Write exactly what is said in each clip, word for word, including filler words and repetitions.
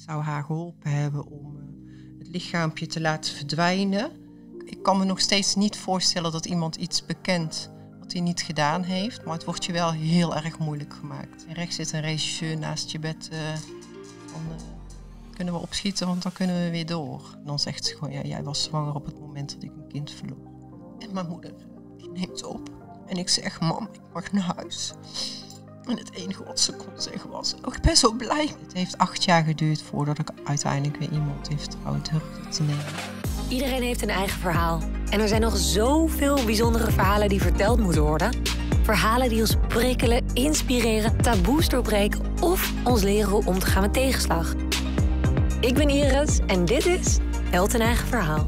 Ik zou haar geholpen hebben om uh, het lichaampje te laten verdwijnen. Ik kan me nog steeds niet voorstellen dat iemand iets bekent wat hij niet gedaan heeft. Maar het wordt je wel heel erg moeilijk gemaakt. En rechts zit een regisseur naast je bed. Uh, van, uh, kunnen we opschieten, want dan kunnen we weer door. En dan zegt ze gewoon, ja, jij was zwanger op het moment dat ik een kind verloor. En mijn moeder die neemt op. En ik zeg, mam, ik mag naar huis. En het enige wat ze kon zeggen was, oh, ik ben zo blij. Het heeft acht jaar geduurd voordat ik uiteindelijk weer iemand heeft vertrouwd durfde te nemen. Iedereen heeft een eigen verhaal. En er zijn nog zoveel bijzondere verhalen die verteld moeten worden. Verhalen die ons prikkelen, inspireren, taboes doorbreken of ons leren hoe om te gaan met tegenslag. Ik ben Iris en dit is Held een eigen verhaal.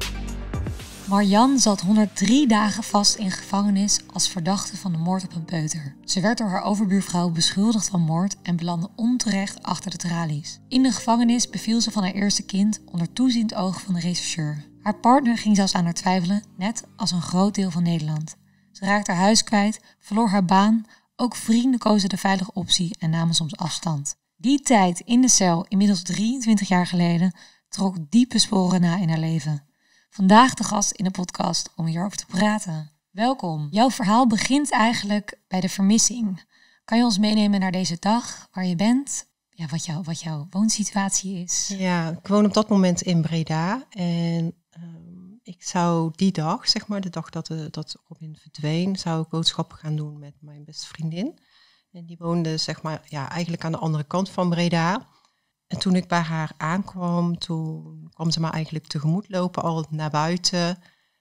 Marjan zat honderddrie dagen vast in gevangenis als verdachte van de moord op een peuter. Ze werd door haar overbuurvrouw beschuldigd van moord en belandde onterecht achter de tralies. In de gevangenis beviel ze van haar eerste kind onder toeziend oog van de rechercheur. Haar partner ging zelfs aan haar twijfelen, net als een groot deel van Nederland. Ze raakte haar huis kwijt, verloor haar baan, ook vrienden kozen de veilige optie en namen soms afstand. Die tijd in de cel, inmiddels drieëntwintig jaar geleden, trok diepe sporen na in haar leven. Vandaag de gast in de podcast om hierover te praten. Welkom. Jouw verhaal begint eigenlijk bij de vermissing. Kan je ons meenemen naar deze dag, waar je bent? Ja, wat, jou, wat jouw woonsituatie is? Ja, ik woon op dat moment in Breda. En um, ik zou die dag, zeg maar, de dag dat, de, dat Robin verdween, zou ik boodschappen gaan doen met mijn beste vriendin. En die woonde, zeg maar, ja, eigenlijk aan de andere kant van Breda. En toen ik bij haar aankwam, toen kwam ze me eigenlijk tegemoet lopen, al naar buiten.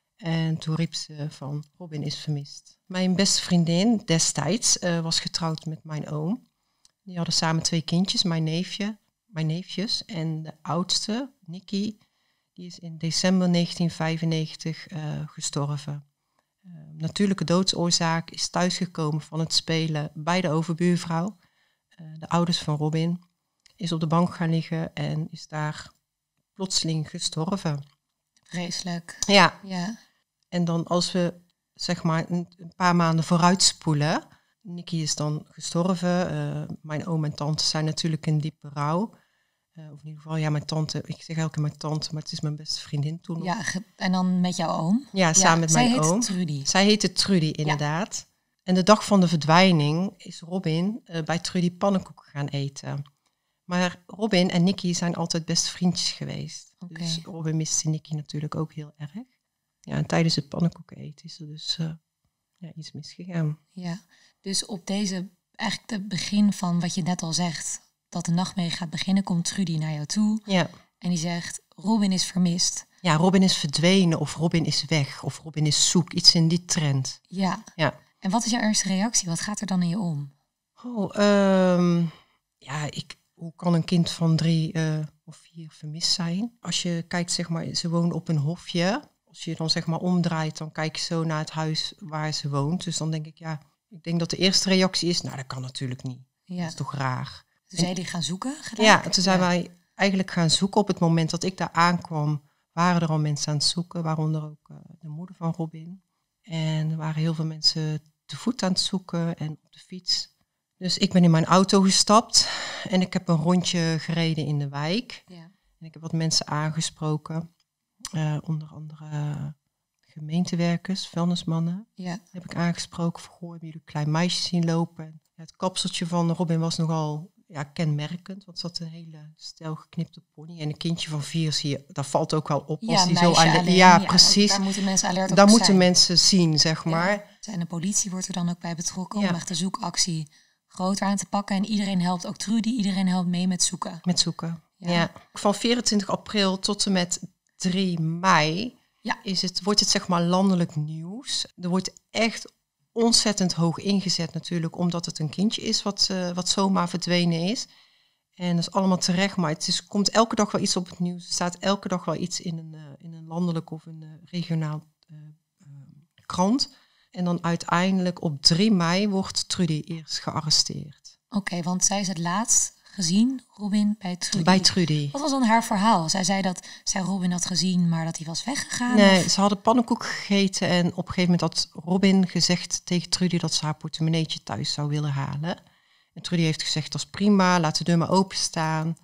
En toen riep ze van, Robin is vermist. Mijn beste vriendin destijds uh, was getrouwd met mijn oom. Die hadden samen twee kindjes, mijn neefje, mijn neefjes. En de oudste, Nicky, die is in december negentien vijfennegentig uh, gestorven. Uh, natuurlijke doodsoorzaak, is thuisgekomen van het spelen bij de overbuurvrouw. Uh, de ouders van Robin. Is op de bank gaan liggen en is daar plotseling gestorven. Vreselijk. Ja. ja. En dan als we zeg maar een, een paar maanden vooruitspoelen. Nicky is dan gestorven. Uh, mijn oom en tante zijn natuurlijk in diepe rouw. Uh, of in ieder geval, ja, mijn tante. Ik zeg elke keer mijn tante, maar het is mijn beste vriendin toen. Ja, ge- en dan met jouw oom? Ja, samen ja, met mijn oom. Zij heet Trudy. Zij heette Trudy, inderdaad. Ja. En de dag van de verdwijning is Robin uh, bij Trudy pannenkoeken gaan eten. Maar Robin en Nicky zijn altijd best vriendjes geweest. Okay. Dus Robin miste Nicky natuurlijk ook heel erg. Ja, en tijdens het pannenkoeken eten is er dus uh, ja, iets misgegaan. Ja, dus op deze, eigenlijk het begin van wat je net al zegt, dat de nachtmerrie gaat beginnen, komt Trudy naar jou toe. Ja. En die zegt, Robin is vermist. Ja, Robin is verdwenen of Robin is weg of Robin is zoek. Iets in die trend. Ja. ja. En wat is jouw eerste reactie? Wat gaat er dan in je om? Oh, um, ja, ik... Hoe kan een kind van drie uh, of vier vermist zijn? Als je kijkt, zeg maar, ze woont op een hofje. Als je dan zeg maar omdraait, dan kijk je zo naar het huis waar ze woont. Dus dan denk ik, ja, ik denk dat de eerste reactie is, nou, dat kan natuurlijk niet. Ja. Dat is toch raar. Toen zijn jullie gaan zoeken? Gelijk? Ja, toen zijn ja. wij eigenlijk gaan zoeken. Op het moment dat ik daar aankwam, waren er al mensen aan het zoeken. Waaronder ook uh, de moeder van Robin. En er waren heel veel mensen te voet aan het zoeken en op de fiets. Dus ik ben in mijn auto gestapt en ik heb een rondje gereden in de wijk. Ja. En ik heb wat mensen aangesproken, uh, onder andere uh, gemeentewerkers, vuilnismannen. Ja. Heb ik aangesproken, van, goh, hebben jullie een klein meisje zien lopen? Ja, het kapseltje van Robin was nogal ja, kenmerkend, want ze had een hele stijl geknipte pony. En een kindje van vier zie je, dat valt ook wel op. Ja, als die zo aan de, alleen, ja, ja, precies. Daar moeten mensen alert op Daar zijn. moeten mensen zien, zeg maar. Ja. En de politie wordt er dan ook bij betrokken ja. om echt de zoekactie groter aan te pakken. En iedereen helpt, ook Trudy, iedereen helpt mee met zoeken. Met zoeken, ja. ja. Van vierentwintig april tot en met drie mei ja. is het, wordt het zeg maar landelijk nieuws. Er wordt echt ontzettend hoog ingezet natuurlijk, omdat het een kindje is wat, uh, wat zomaar verdwenen is. En dat is allemaal terecht, maar het is, komt elke dag wel iets op het nieuws. Er staat elke dag wel iets in een, uh, in een landelijk of een uh, regionaal uh, uh, krant. En dan uiteindelijk op drie mei wordt Trudy eerst gearresteerd. Oké, okay, want zij is het laatst gezien, Robin, bij Trudy. Bij Trudy. Wat was dan haar verhaal? Zij zei dat zij Robin had gezien, maar dat hij was weggegaan? Nee, of? Ze hadden pannenkoek gegeten en op een gegeven moment had Robin gezegd tegen Trudy dat ze haar portemonneetje thuis zou willen halen. En Trudy heeft gezegd, dat is prima, laat de deur maar openstaan.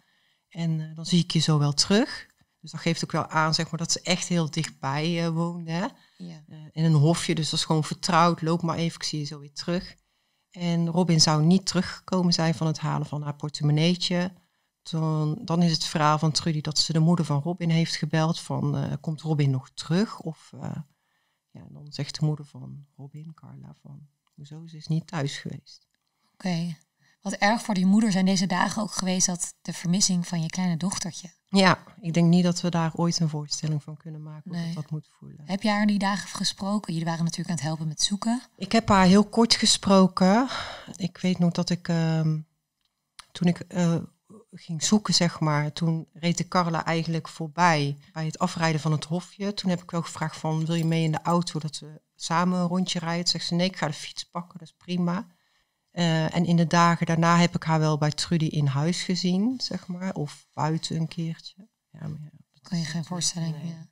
En uh, dan zie ik je zo wel terug. Dus dat geeft ook wel aan, zeg maar, dat ze echt heel dichtbij uh, woonde. Hè? Ja. Uh, in een hofje, dus dat is gewoon vertrouwd. Loop maar even, ik zie je zo weer terug. En Robin zou niet teruggekomen zijn van het halen van haar portemonneetje. Toen, dan is het verhaal van Trudy dat ze de moeder van Robin heeft gebeld van, uh, komt Robin nog terug? Of uh, ja, dan zegt de moeder van Robin, Carla, van, hoezo, ze is niet thuis geweest. Oké. Okay. Wat erg voor die moeder zijn deze dagen ook geweest dat de vermissing van je kleine dochtertje. Ja, ik denk niet dat we daar ooit een voorstelling van kunnen maken hoe nee. dat, dat moet voelen. Heb je haar die dagen gesproken? Jullie waren natuurlijk aan het helpen met zoeken. Ik heb haar heel kort gesproken. Ik weet nog dat ik, uh, toen ik uh, ging zoeken, zeg maar, toen reed de Carla eigenlijk voorbij bij het afrijden van het hofje. Toen heb ik wel gevraagd van, wil je mee in de auto dat we samen een rondje rijden? Zegt ze, nee, ik ga de fiets pakken, dat is prima. Uh, en in de dagen daarna heb ik haar wel bij Trudy in huis gezien, zeg maar. Of buiten een keertje. Ja, maar ja, dat kan je geen voorstelling. Nee. Ja.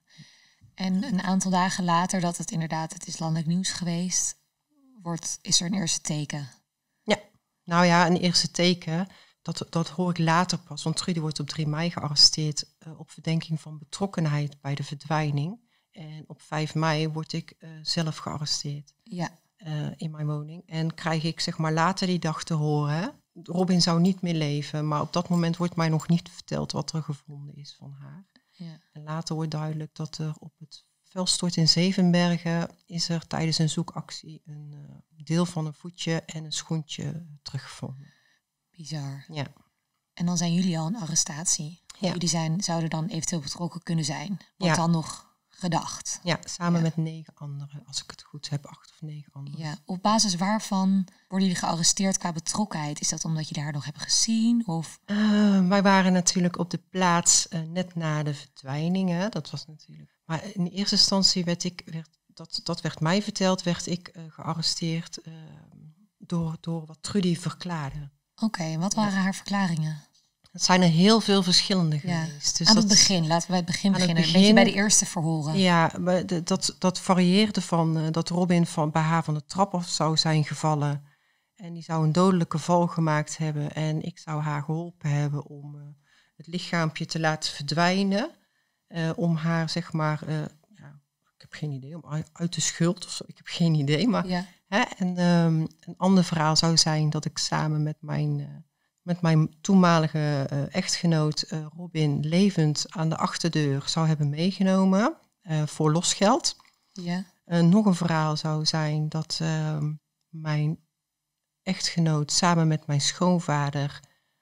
En een aantal dagen later, dat het inderdaad, het is landelijk nieuws geweest, wordt, is er een eerste teken. Ja, nou ja, een eerste teken, dat, dat hoor ik later pas. Want Trudy wordt op drie mei gearresteerd uh, op verdenking van betrokkenheid bij de verdwijning. En op vijf mei word ik uh, zelf gearresteerd. Ja. Uh, in mijn woning. En krijg ik zeg maar later die dag te horen, Robin zou niet meer leven, maar op dat moment wordt mij nog niet verteld wat er gevonden is van haar. Ja. En later wordt duidelijk dat er op het Velstort in Zevenbergen is er tijdens een zoekactie een uh, deel van een voetje en een schoentje teruggevonden. Bizar. Ja. En dan zijn jullie al een arrestatie. Ja. Jullie zijn, zouden dan eventueel betrokken kunnen zijn. Wat ja. dan nog gedacht. Ja, samen ja. met negen anderen, als ik het goed heb, acht of negen anderen. Ja, op basis waarvan worden jullie gearresteerd qua betrokkenheid? Is dat omdat je haar nog hebt gezien? Of? Uh, wij waren natuurlijk op de plaats uh, net na de verdwijning. Hè? Dat was natuurlijk. Maar in eerste instantie werd ik, werd, dat, dat werd mij verteld, werd ik uh, gearresteerd uh, door, door wat Trudy verklaarde. Oké, okay, en wat waren ja. haar verklaringen? Het zijn er heel veel verschillende ja. geweest. Dus aan dat, het begin, laten we bij het begin het beginnen. Begin, een beetje bij de eerste verhoren. Ja, dat, dat varieerde van uh, dat Robin van, bij haar van de trap af zou zijn gevallen. En die zou een dodelijke val gemaakt hebben. En ik zou haar geholpen hebben om uh, het lichaampje te laten verdwijnen. Uh, om haar, zeg maar, uh, ja, ik heb geen idee, om uit, uit de schuld of zo. Ik heb geen idee. Maar, ja. hè, en um, een ander verhaal zou zijn dat ik samen met mijn... Uh, met mijn toenmalige uh, echtgenoot uh, Robin levend aan de achterdeur zou hebben meegenomen uh, voor losgeld. Ja. Uh, nog een verhaal zou zijn dat uh, mijn echtgenoot samen met mijn schoonvader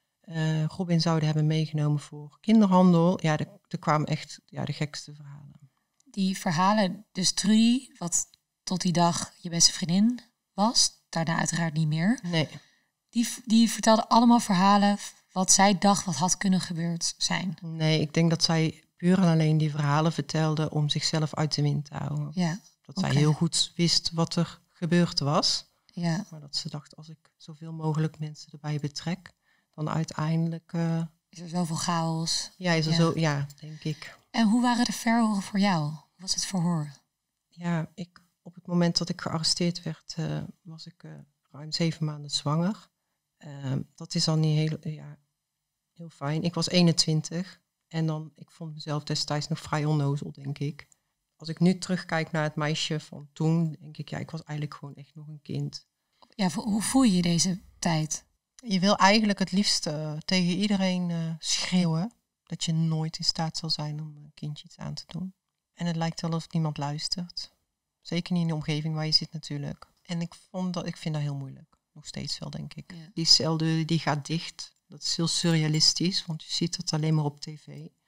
uh, Robin zouden hebben meegenomen voor kinderhandel. Ja, er, er kwamen echt ja, de gekste verhalen. Die verhalen, dus Trudy, wat tot die dag je beste vriendin was, daarna uiteraard niet meer. Nee. Die, die vertelde allemaal verhalen wat zij dacht wat had kunnen gebeurd zijn. Nee, ik denk dat zij puur en alleen die verhalen vertelde om zichzelf uit de wind te houden. Ja, dat okay. zij heel goed wist wat er gebeurd was. Ja. Maar dat ze dacht, als ik zoveel mogelijk mensen erbij betrek, dan uiteindelijk... Uh, is er zoveel chaos. Ja, is er ja. zo, ja, denk ik. En hoe waren de verhoren voor jou? Hoe was het verhoor? Ja, ik, op het moment dat ik gearresteerd werd, uh, was ik uh, ruim zeven maanden zwanger. Uh, dat is dan niet heel, ja, heel fijn. Ik was eenentwintig en dan, ik vond mezelf destijds nog vrij onnozel, denk ik. Als ik nu terugkijk naar het meisje van toen, denk ik, ja, ik was eigenlijk gewoon echt nog een kind. Ja, hoe voel je je deze tijd? Je wil eigenlijk het liefst uh, tegen iedereen uh, schreeuwen dat je nooit in staat zal zijn om een kindje iets aan te doen. En het lijkt wel alsof niemand luistert. Zeker niet in de omgeving waar je zit natuurlijk. En ik, vond dat, ik vind dat heel moeilijk. Nog steeds wel, denk ik. Ja. Die celdeur die gaat dicht. Dat is heel surrealistisch, want je ziet het alleen maar op tv.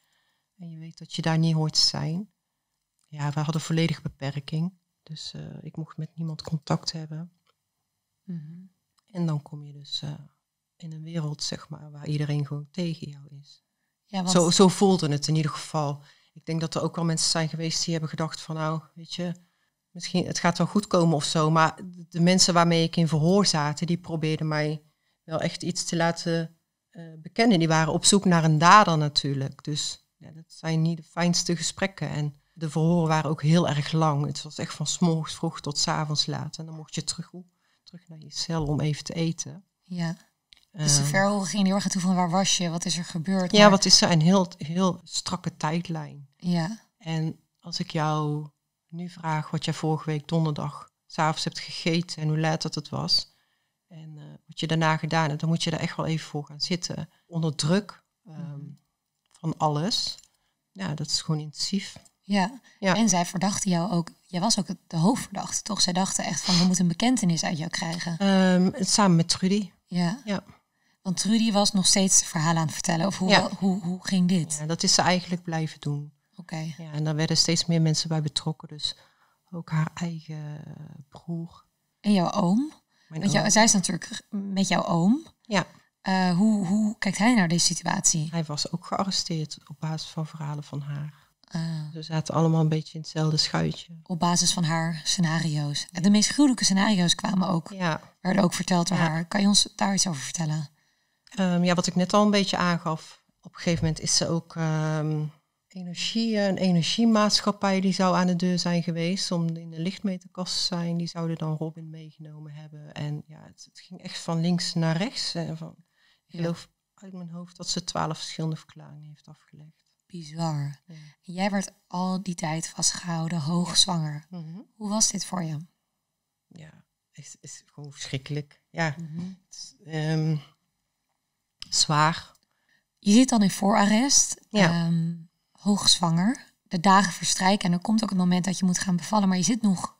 En je weet dat je daar niet hoort te zijn. Ja, we hadden volledige beperking. Dus uh, ik mocht met niemand contact hebben. Mm-hmm. En dan kom je dus uh, in een wereld, zeg maar, waar iedereen gewoon tegen jou is. Ja, want... zo, zo voelde het in ieder geval. Ik denk dat er ook wel mensen zijn geweest die hebben gedacht van, nou, weet je, misschien het gaat wel goed komen of zo. Maar de mensen waarmee ik in verhoor zaten, die probeerden mij wel echt iets te laten uh, bekennen. Die waren op zoek naar een dader natuurlijk. Dus ja, dat zijn niet de fijnste gesprekken. En de verhoren waren ook heel erg lang. Het was echt van 's morgens vroeg tot 's avonds laat. En dan mocht je terug, terug naar je cel om even te eten. Ja. Dus de verhoren ging heel erg naartoe van waar was je? Wat is er gebeurd? Ja, maar... wat is er? Een heel, heel strakke tijdlijn. Ja. En als ik jou nu vraag wat jij vorige week donderdag 's avonds hebt gegeten en hoe laat dat het was. En uh, wat je daarna gedaan hebt, dan moet je daar echt wel even voor gaan zitten. Onder druk um, mm. van alles. Ja, dat is gewoon intensief. Ja. ja, en zij verdachten jou ook. Jij was ook de hoofdverdachte, toch? Zij dachten echt van, we moeten een bekentenis uit jou krijgen. Um, samen met Trudy. Ja. ja. Want Trudy was nog steeds verhalen aan het vertellen. Of hoe, ja. hoe, hoe ging dit? Ja, dat is ze eigenlijk blijven doen. Oké. Okay. Ja, en daar werden steeds meer mensen bij betrokken. Dus ook haar eigen broer. En jouw oom? Mijn Want oom. jou, zij is natuurlijk met jouw oom. Ja. Uh, hoe, hoe kijkt hij naar deze situatie? Hij was ook gearresteerd op basis van verhalen van haar. Uh, Ze zaten allemaal een beetje in hetzelfde schuitje. Op basis van haar scenario's. En de meest gruwelijke scenario's kwamen ook. Ja. Werden ook verteld door ja. haar. Kan je ons daar iets over vertellen? Um, ja, wat ik net al een beetje aangaf. Op een gegeven moment is ze ook um, energie, een energiemaatschappij die zou aan de deur zijn geweest om in de lichtmeterkast te zijn. Die zouden dan Robin meegenomen hebben. En ja, het, het ging echt van links naar rechts. En van, ik ja. geloof uit mijn hoofd dat ze twaalf verschillende verklaringen heeft afgelegd. Bizar. Ja. En jij werd al die tijd vastgehouden, hoogzwanger. Ja. Mm-hmm. Hoe was dit voor je? Ja, het is gewoon verschrikkelijk. Ja, mm-hmm. het is, um, zwaar. Je zit dan in voorarrest, ja. um, hoogzwanger. De dagen verstrijken en er komt ook het moment dat je moet gaan bevallen. Maar je zit nog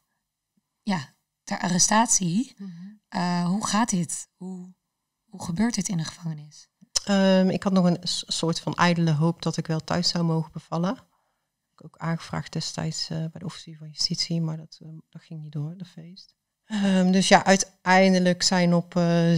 ja, ter arrestatie. Mm-hmm. Uh, hoe gaat dit? Hoe, hoe gebeurt dit in de gevangenis? Um, ik had nog een soort van ijdele hoop dat ik wel thuis zou mogen bevallen. Ik heb ook aangevraagd destijds uh, bij de officier van justitie, maar dat, um, dat ging niet door, de feest. Um, dus ja, uiteindelijk zijn op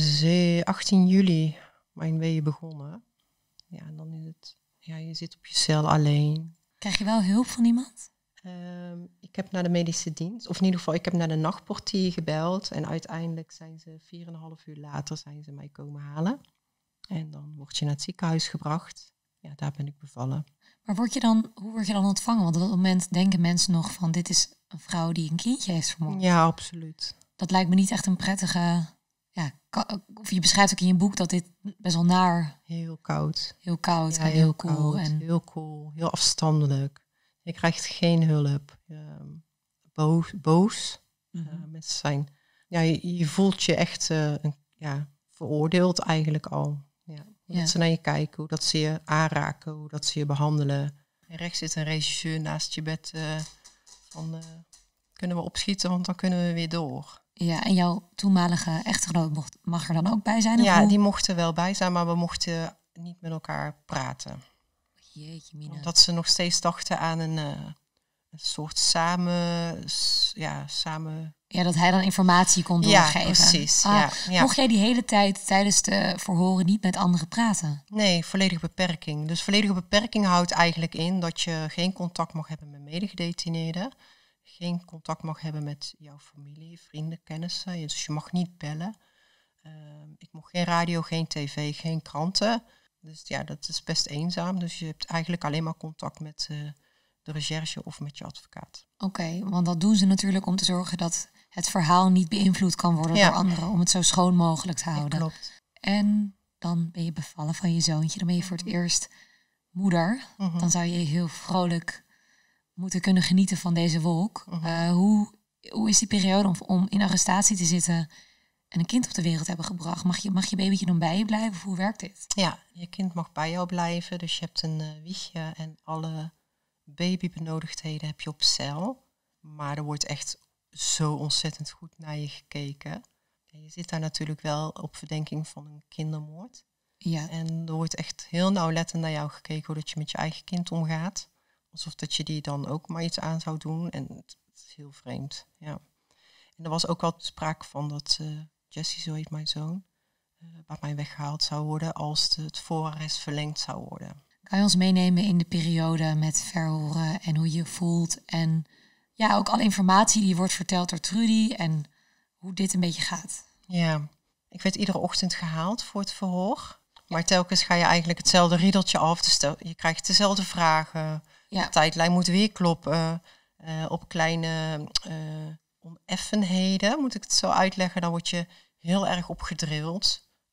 uh, achttien juli mijn weeën begonnen. Ja, en dan is het, ja, je zit op je cel alleen. Krijg je wel hulp van iemand? Um, ik heb naar de medische dienst, of in ieder geval, ik heb naar de nachtportier gebeld. En uiteindelijk zijn ze vier en een half uur later zijn ze mij komen halen. En dan word je naar het ziekenhuis gebracht. Ja, daar ben ik bevallen. Maar word je dan, hoe word je dan ontvangen? Want op dat moment denken mensen nog van, dit is een vrouw die een kindje heeft vermoord. Ja, absoluut. Dat lijkt me niet echt een prettige... Ja, of je beschrijft ook in je boek dat dit best wel naar... Heel koud. Heel koud ja, en heel, heel cool. Koud, en... Heel cool, heel afstandelijk. Je krijgt geen hulp. Um, boos. boos. Mm-hmm. Uh, mensen zijn... Ja, je, je voelt je echt uh, een, ja, veroordeeld eigenlijk al. Ja. Hoe ja. dat ze naar je kijken, hoe dat ze je aanraken, hoe dat ze je behandelen. En rechts zit een regisseur naast je bed uh, van... Uh, kunnen we opschieten, want dan kunnen we weer door. Ja, en jouw toenmalige echtgenoot mocht, mag er dan ook bij zijn? Ja, hoe? die mochten wel bij zijn, maar we mochten niet met elkaar praten. Jeetje, Mina. Omdat ze nog steeds dachten aan een, uh, een soort samen, ja, samen... Ja, dat hij dan informatie kon doorgeven. Ja, precies. Ah, ja, ja. Mocht jij die hele tijd tijdens de verhoren niet met anderen praten? Nee, volledige beperking. Dus volledige beperking houdt eigenlijk in dat je geen contact mag hebben met medegedetineerden. Geen contact mag hebben met jouw familie, vrienden, kennissen. Dus je mag niet bellen. Uh, ik mocht geen radio, geen tv, geen kranten. Dus ja, dat is best eenzaam. Dus je hebt eigenlijk alleen maar contact met uh, de recherche of met je advocaat. Oké, okay, want dat doen ze natuurlijk om te zorgen dat het verhaal niet beïnvloed kan worden ja. door anderen. Om het zo schoon mogelijk te houden. Ja, klopt. En dan ben je bevallen van je zoontje. Dan ben je voor het eerst moeder. Mm-hmm. Dan zou je heel vrolijk... moeten kunnen genieten van deze wolk. Uh-huh. Uh, hoe, hoe is die periode om, om in arrestatie te zitten en een kind op de wereld hebben gebracht? Mag je, mag je babytje dan bij je blijven of hoe werkt dit? Ja, je kind mag bij jou blijven. Dus je hebt een uh, wiegje en alle babybenodigdheden heb je op cel. Maar er wordt echt zo ontzettend goed naar je gekeken. En je zit daar natuurlijk wel op verdenking van een kindermoord. Ja. En er wordt echt heel nauwlettend naar jou gekeken hoe dat je met je eigen kind omgaat. Alsof dat je die dan ook maar iets aan zou doen. En het, het is heel vreemd, ja. En er was ook al sprake van dat uh, Jesse, zo heet mijn zoon, uh, bij mij weggehaald zou worden als de, het voorarrest verlengd zou worden. Kan je ons meenemen in de periode met verhoren en hoe je voelt? En ja, ook alle informatie die wordt verteld door Trudy en hoe dit een beetje gaat. Ja, ik werd iedere ochtend gehaald voor het verhoor. Maar telkens ga je eigenlijk hetzelfde riedeltje af. Dus je krijgt dezelfde vragen. Ja. De tijdlijn moet weer kloppen. Uh, op kleine uh, oneffenheden, moet ik het zo uitleggen. Dan word je heel erg op gedrild.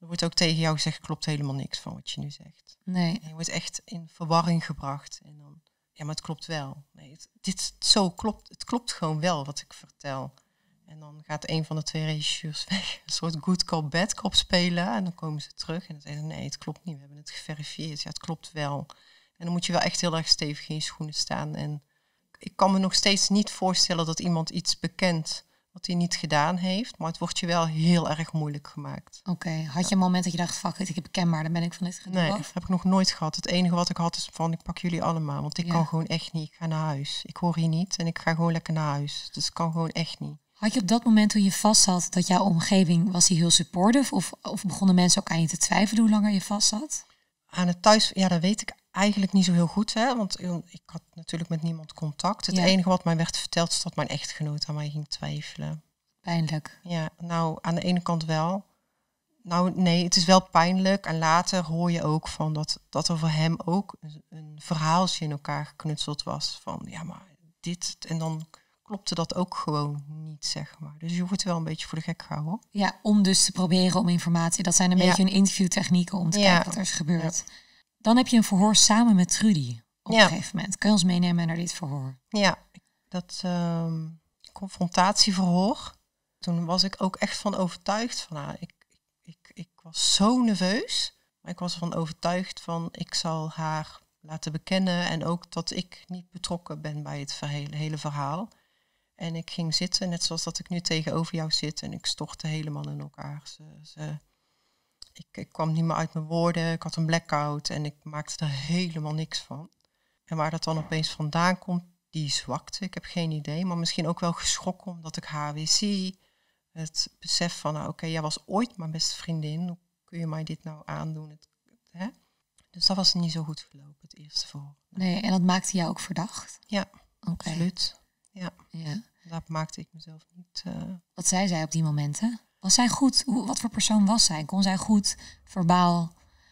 Er wordt ook tegen jou gezegd, klopt helemaal niks van wat je nu zegt. Nee. En je wordt echt in verwarring gebracht. En dan, ja, maar het klopt wel. Nee, het, dit zo klopt, het klopt gewoon wel wat ik vertel. En dan gaat een van de twee regisseurs weg, een soort good cop, bad cop spelen. En dan komen ze terug en dan zeggen ze, nee, het klopt niet. We hebben het geverifieerd. Ja, het klopt wel. En dan moet je wel echt heel erg stevig in je schoenen staan. En ik kan me nog steeds niet voorstellen dat iemand iets bekent wat hij niet gedaan heeft. Maar het wordt je wel heel erg moeilijk gemaakt. Oké, okay. Had je een moment dat je dacht, fuck it, ik heb kenbaar, dan ben ik van dit gedoe Nee, af? dat heb ik nog nooit gehad. Het enige wat ik had is van, ik pak jullie allemaal. Want ik ja. kan gewoon echt niet. Ik ga naar huis. Ik hoor hier niet en ik ga gewoon lekker naar huis. Dus ik kan gewoon echt niet. Had je op dat moment toen je vast zat, dat jouw omgeving, was die heel supportive? Of, of begonnen mensen ook aan je te twijfelen hoe langer je vast zat? Aan het thuis, ja, dat weet ik eigenlijk niet zo heel goed. Hè? Want ik had natuurlijk met niemand contact. Het ja. enige wat mij werd verteld is dat mijn echtgenoot aan mij ging twijfelen. Pijnlijk. Ja, nou, aan de ene kant wel. Nou, nee, het is wel pijnlijk. En later hoor je ook van dat, dat er voor hem ook een, een verhaaltje in elkaar geknutseld was. Van, ja, maar dit... En dan klopte dat ook gewoon niet, zeg maar. Dus je wordt wel een beetje voor de gek gehouden, hoor. Ja, om dus te proberen om informatie. Dat zijn een ja. beetje hun interviewtechnieken om te ja. kijken wat er is gebeurd. Ja. Dan heb je een verhoor samen met Trudy op ja. een gegeven moment. Kun je ons meenemen naar dit verhoor? Ja, dat um, confrontatieverhoor. Toen was ik ook echt van overtuigd van haar. Ik, ik, ik was zo nerveus. Maar ik was ervan overtuigd van, ik zal haar laten bekennen. En ook dat ik niet betrokken ben bij het hele, hele verhaal. En ik ging zitten, net zoals dat ik nu tegenover jou zit. En ik stortte helemaal in elkaar. Ze, ze, ik, ik kwam niet meer uit mijn woorden. Ik had een blackout en ik maakte er helemaal niks van. En waar dat dan opeens vandaan komt, die zwakte. Ik heb geen idee. Maar misschien ook wel geschrokken omdat ik haar weer zie. Het besef van, nou, oké, okay, jij was ooit mijn beste vriendin. Hoe kun je mij dit nou aandoen? Het, hè? Dus dat was niet zo goed gelopen, het eerste verhoor. Nee, en dat maakte jou ook verdacht? Ja, okay. absoluut. Ja. ja. Daar maakte ik mezelf niet... Uh... Wat zei zij op die momenten? Was zij goed? Hoe, wat voor persoon was zij? Kon zij goed verbaal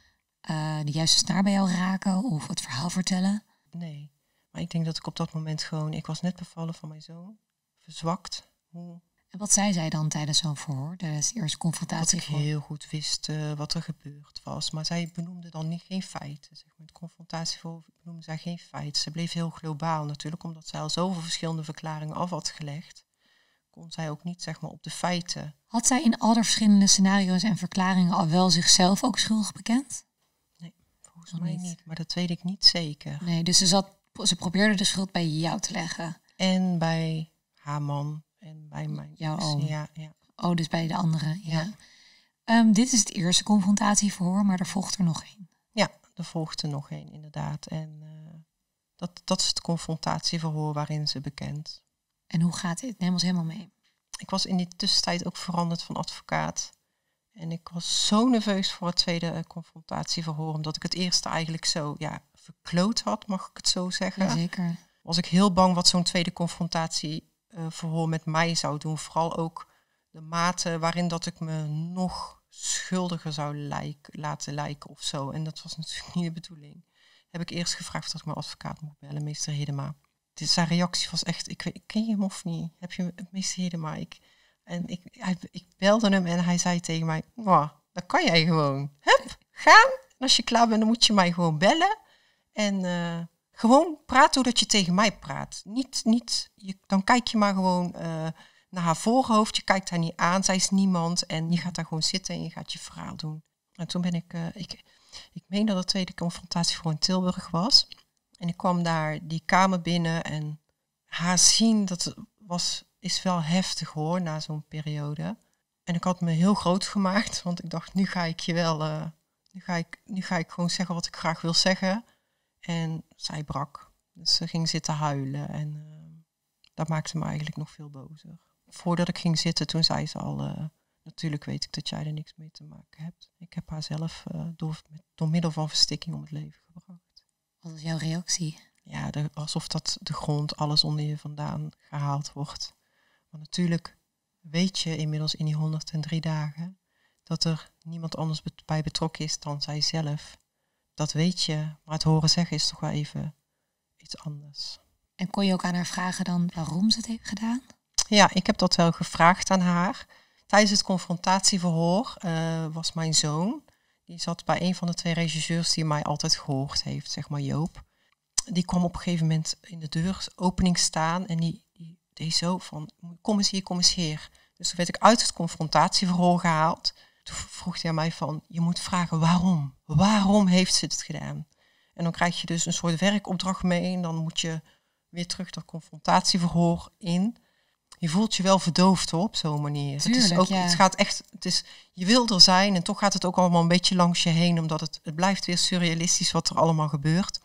uh, de juiste snaar bij jou raken of het verhaal vertellen? Nee, maar ik denk dat ik op dat moment gewoon... Ik was net bevallen van mijn zoon, verzwakt. Hoe... En wat zei zij dan tijdens zo'n verhoor, tijdens de eerste confrontatie? Dat ik heel goed wist uh, wat er gebeurd was. Maar zij benoemde dan niet geen feiten. Zeg maar. Het confrontatieverhoor benoemde zij geen feiten. Ze bleef heel globaal natuurlijk, omdat zij al zoveel verschillende verklaringen af had gelegd. Kon zij ook niet, zeg maar, op de feiten. Had zij in al de verschillende scenario's en verklaringen al wel zichzelf ook schuldig bekend? Nee, volgens Nog mij niet. niet. Maar dat weet ik niet zeker. Nee, dus ze, zat, ze probeerde de schuld bij jou te leggen. En bij haar man. En bij mijn jouw oom. Ja, ja. Oh, dus bij de andere. Ja. ja. Um, dit is het eerste confrontatieverhoor, maar er volgt er nog één. Ja, er volgt er nog één, inderdaad. En uh, dat, dat is het confrontatieverhoor waarin ze bekend. En hoe gaat dit? Neem ons helemaal mee. Ik was in die tussentijd ook veranderd van advocaat. En ik was zo nerveus voor het tweede uh, confrontatieverhoor, omdat ik het eerste eigenlijk zo ja, verkloot had, mag ik het zo zeggen. Ja, zeker. Was ik heel bang wat zo'n tweede confrontatie Uh, verhoor met mij zou doen. Vooral ook de mate waarin dat ik me nog schuldiger zou lijk, laten lijken of zo. En dat was natuurlijk niet de bedoeling. Heb ik eerst gevraagd dat ik mijn advocaat mocht bellen, meester Hedema. Dit, zijn reactie was echt, ik weet, ken je hem of niet? Heb je meester Hedema? Ik, en ik, hij, ik belde hem en hij zei tegen mij, wow, dat kan jij gewoon. Hup, gaan. En als je klaar bent, dan moet je mij gewoon bellen. En... Uh, Gewoon praat doordat je tegen mij praat. Niet, niet, je, dan kijk je maar gewoon uh, naar haar voorhoofd. Je kijkt haar niet aan. Zij is niemand. En je gaat daar gewoon zitten en je gaat je verhaal doen. En toen ben ik... Uh, ik, ik meen dat de tweede confrontatie voor in Tilburg was. En ik kwam daar die kamer binnen. En haar zien, dat was, is wel heftig hoor, na zo'n periode. En ik had me heel groot gemaakt. Want ik dacht, nu ga ik je wel... Uh, nu, ga ik, nu ga ik gewoon zeggen wat ik graag wil zeggen... En zij brak. Dus ze ging zitten huilen. En uh, dat maakte me eigenlijk nog veel bozer. Voordat ik ging zitten, toen zei ze al... Uh, natuurlijk weet ik dat jij er niks mee te maken hebt. Ik heb haar zelf uh, door, door middel van verstikking om het leven gebracht. Wat was jouw reactie? Ja, de, alsof dat de grond, alles onder je vandaan gehaald wordt. Want natuurlijk weet je inmiddels in die honderddrie dagen... dat er niemand anders bij betrokken is dan zijzelf... Dat weet je, maar het horen zeggen is toch wel even iets anders. En kon je ook aan haar vragen dan waarom ze het heeft gedaan? Ja, ik heb dat wel gevraagd aan haar. tijdens het confrontatieverhoor uh, was mijn zoon, die zat bij een van de twee regisseurs die mij altijd gehoord heeft, zeg maar Joop. Die kwam op een gegeven moment in de deuropening staan en die, die deed zo van, kom eens hier, kom eens hier. Dus toen werd ik uit het confrontatieverhoor gehaald. Toen vroeg hij aan mij van, je moet vragen waarom? Waarom heeft ze het gedaan? En dan krijg je dus een soort werkopdracht mee en dan moet je weer terug dat confrontatieverhoor in. Je voelt je wel verdoofd hoor, op zo'n manier. Tuurlijk, het, is ook, ja. het gaat echt, het is, je wil er zijn en toch gaat het ook allemaal een beetje langs je heen, omdat het, het blijft weer surrealistisch wat er allemaal gebeurt.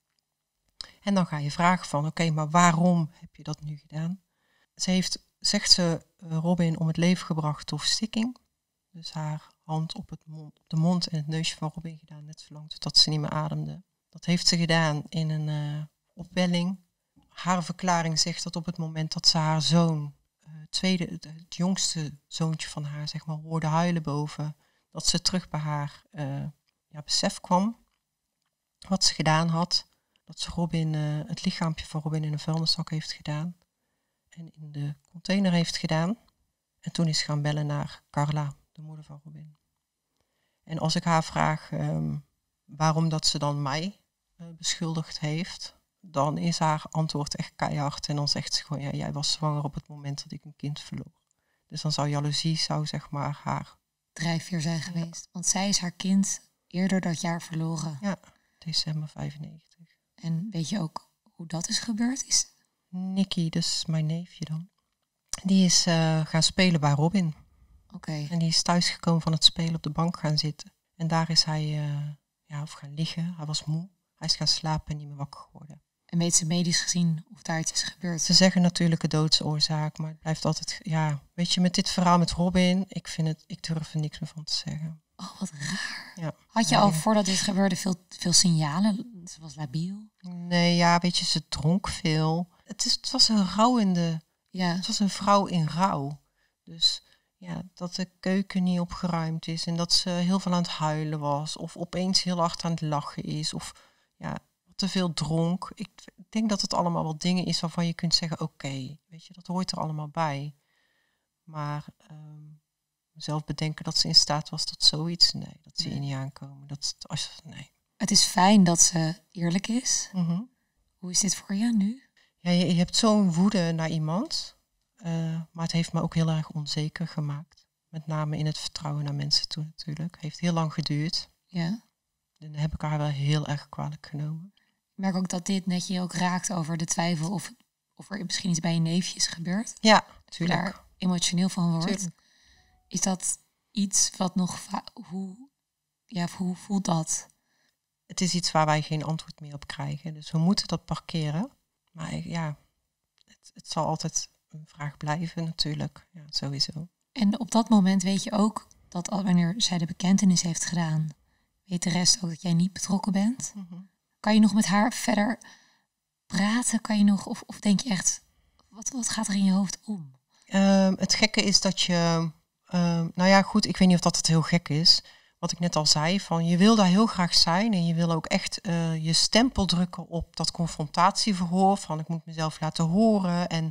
En dan ga je vragen van, oké, okay, maar waarom heb je dat nu gedaan? Ze heeft, zegt ze, uh, Robin om het leven gebracht door verstikking. Dus haar hand op, het mond, op de mond en het neusje van Robin gedaan, net zolang totdat ze niet meer ademde. Dat heeft ze gedaan in een uh, opwelling. Haar verklaring zegt dat op het moment dat ze haar zoon, uh, tweede, het, het jongste zoontje van haar, zeg maar, hoorde huilen boven, dat ze terug bij haar uh, ja, besef kwam wat ze gedaan had. Dat ze Robin, uh, het lichaampje van Robin in een vuilniszak heeft gedaan. En in de container heeft gedaan. En toen is ze gaan bellen naar Carla, de moeder van Robin. En als ik haar vraag um, waarom dat ze dan mij uh, beschuldigd heeft, dan is haar antwoord echt keihard. En dan zegt ze gewoon, ja, jij was zwanger op het moment dat ik een kind verloor. Dus dan zou jaloezie, zou zeg maar haar drijfveer zijn geweest. Ja. Want zij is haar kind eerder dat jaar verloren. Ja, december vijfennegentig. En weet je ook hoe dat is gebeurd? Is... Nicky, dus mijn neefje dan. Die is uh, gaan spelen bij Robin. Oké. Okay. En die is thuisgekomen van het spelen op de bank gaan zitten. En daar is hij uh, ja, of gaan liggen. Hij was moe. Hij is gaan slapen en niet meer wakker geworden. En weet ze medisch gezien of daar iets is gebeurd? Ze zeggen natuurlijk een doodsoorzaak, maar het blijft altijd... Ja, weet je, met dit verhaal met Robin, ik vind het, ik durf er niks meer van te zeggen. Oh, wat raar. Ja. Had je ja, al ja. voordat dit gebeurde veel, veel signalen? Ze was labiel? Nee, ja, weet je, ze dronk veel. Het, is, het was een rouwende... Ja. Het was een vrouw in rouw. Dus ja, dat de keuken niet opgeruimd is en dat ze heel veel aan het huilen was. Of opeens heel hard aan het lachen is. Of ja, te veel dronk. Ik denk dat het allemaal wel dingen is waarvan je kunt zeggen, oké, okay, weet je, dat hoort er allemaal bij. Maar um, zelf bedenken dat ze in staat was tot zoiets, nee, dat zie je nee. niet aankomen. Dat, als, nee. Het is fijn dat ze eerlijk is. Mm-hmm. Hoe is dit voor je nu? Ja, je, je hebt zo'n woede naar iemand, uh, maar het heeft me ook heel erg onzeker gemaakt. Met name in het vertrouwen naar mensen toe natuurlijk. Het heeft heel lang geduurd. Ja. En dan heb ik haar wel heel erg kwalijk genomen. Ik merk ook dat dit net je ook raakt over de twijfel of, of er misschien iets bij je neefje is gebeurd. Ja, dat je tuurlijk. daar emotioneel van wordt. Tuurlijk. Is dat iets wat nog... Va- hoe, ja, hoe voelt dat? Het is iets waar wij geen antwoord meer op krijgen. Dus we moeten dat parkeren. Maar ja, het, het zal altijd een vraag blijven natuurlijk. Ja, sowieso. En op dat moment weet je ook dat al wanneer zij de bekentenis heeft gedaan, weet de rest ook dat jij niet betrokken bent. Mm-hmm. Kan je nog met haar verder praten? Kan je nog, of, of denk je echt, wat, wat gaat er in je hoofd om? Um, het gekke is dat je, um, nou ja goed, ik weet niet of dat het heel gek is. Wat ik net al zei, van je wil daar heel graag zijn en je wil ook echt uh, je stempel drukken op dat confrontatieverhoor. Van ik moet mezelf laten horen en,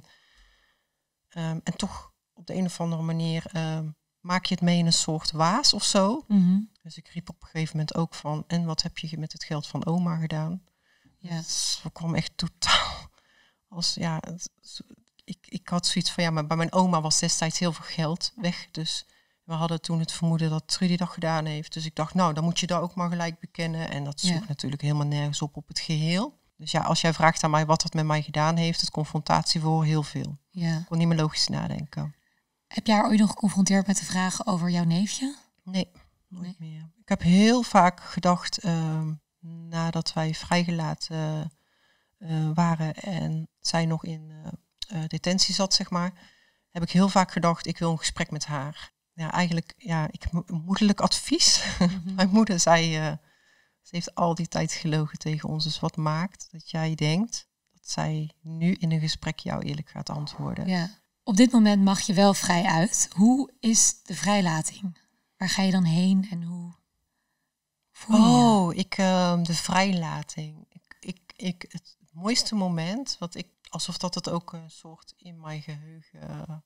um, en toch op de een of andere manier um, maak je het mee in een soort waas of zo. Mm-hmm. Dus ik riep op een gegeven moment ook van, en wat heb je met het geld van oma gedaan? Ja. Dus we kwam echt totaal als, ja, het, ik, ik had zoiets van, ja, maar bij mijn oma was destijds heel veel geld weg. Dus we hadden toen het vermoeden dat Trudy dat gedaan heeft. Dus ik dacht, nou, dan moet je dat ook maar gelijk bekennen. En dat sloeg ja. natuurlijk helemaal nergens op op het geheel. Dus ja, als jij vraagt aan mij wat het met mij gedaan heeft, het confrontatieverhoor, heel veel. Ja. Ik kon niet meer logisch nadenken. Heb jij haar ooit nog geconfronteerd met de vragen over jouw neefje? Nee, nooit nee. meer. Ik heb heel vaak gedacht, uh, nadat wij vrijgelaten uh, waren en zij nog in uh, uh, detentie zat, zeg maar, heb ik heel vaak gedacht, ik wil een gesprek met haar. Ja, eigenlijk, ja, ik heb moederlijk advies. Mm-hmm. Mijn moeder zei, uh, ze heeft al die tijd gelogen tegen ons. Dus wat maakt dat jij denkt dat zij nu in een gesprek jou eerlijk gaat antwoorden? Ja. Op dit moment mag je wel vrij uit. Hoe is de vrijlating? Waar ga je dan heen en hoe voel je? Oh, ik, uh, de vrijlating. Ik, ik, ik, het mooiste moment, wat ik, alsof dat het ook een soort in mijn geheugen uh,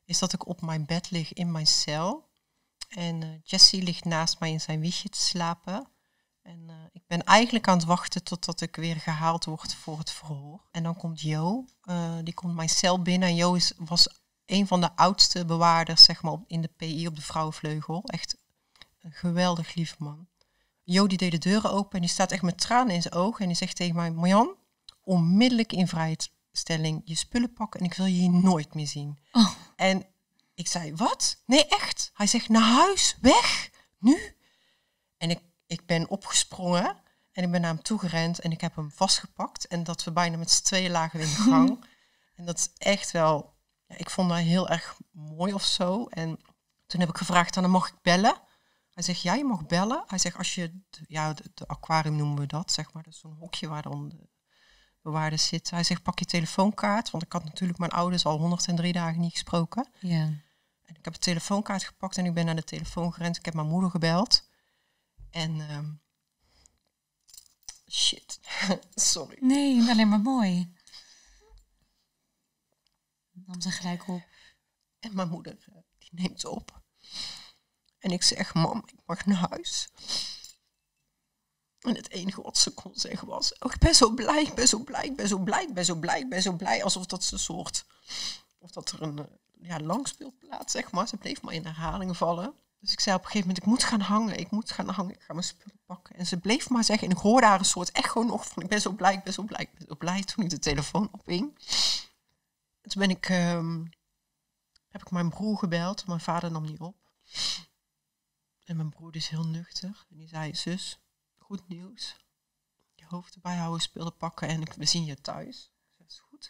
is dat ik op mijn bed lig in mijn cel. En uh, Jesse ligt naast mij in zijn wiegje te slapen. En uh, ik ben eigenlijk aan het wachten totdat ik weer gehaald word voor het verhoor. En dan komt Jo, uh, die komt mijn cel binnen. En Jo is, was een van de oudste bewaarders, zeg maar, op, in de P I op de vrouwenvleugel. Echt een geweldig lief man. Jo die deed de deuren open en die staat echt met tranen in zijn ogen. En die zegt tegen mij, Marjan, onmiddellijk in vrijstelling je spullen pakken en ik wil je hier nooit meer zien. Oh. En ik zei, wat? Nee, echt? Hij zegt, naar huis, weg, nu. En ik, ik ben opgesprongen en ik ben naar hem toegerend en ik heb hem vastgepakt. En dat we bijna met z'n tweeën lagen in de gang. En dat is echt wel, ja, ik vond dat heel erg mooi of zo. En toen heb ik gevraagd aan hem, mag ik bellen? Hij zegt, ja, je mag bellen. Hij zegt, als je, de, ja, de, de aquarium noemen we dat, zeg maar. Dat is zo'n hokje waar dan de bewaarders zitten. Hij zegt, pak je telefoonkaart. Want ik had natuurlijk mijn ouders al honderddrie dagen niet gesproken. Ja. En ik heb de telefoonkaart gepakt en ik ben naar de telefoon gerend. Ik heb mijn moeder gebeld. En, um, shit, sorry. Nee, alleen maar mooi. Nam ze gelijk op. En mijn moeder, die neemt ze op. En ik zeg, mam, ik mag naar huis. En het enige wat ze kon zeggen was, oh, ik ben zo blij, ik ben zo blij, ik ben zo blij, ik ben zo blij, ik ben zo blij. Alsof dat ze een soort, of dat er een ja, langspeelplaats, zeg maar. Ze bleef maar in herhalingen vallen. Dus ik zei op een gegeven moment, ik moet gaan hangen, ik moet gaan hangen, ik ga mijn spullen pakken. En ze bleef maar zeggen, en ik hoorde haar een soort echo nog van, ik ben zo blij, ik ben zo blij, ik ben zo blij. Toen ik de telefoon ophing. Toen ben ik, um, heb ik mijn broer gebeld, mijn vader nam niet op. En mijn broer is heel nuchter. En die zei, zus, goed nieuws. Je hoofd erbij houden, spullen pakken en ik, we zien je thuis. Ik zei, dat is goed.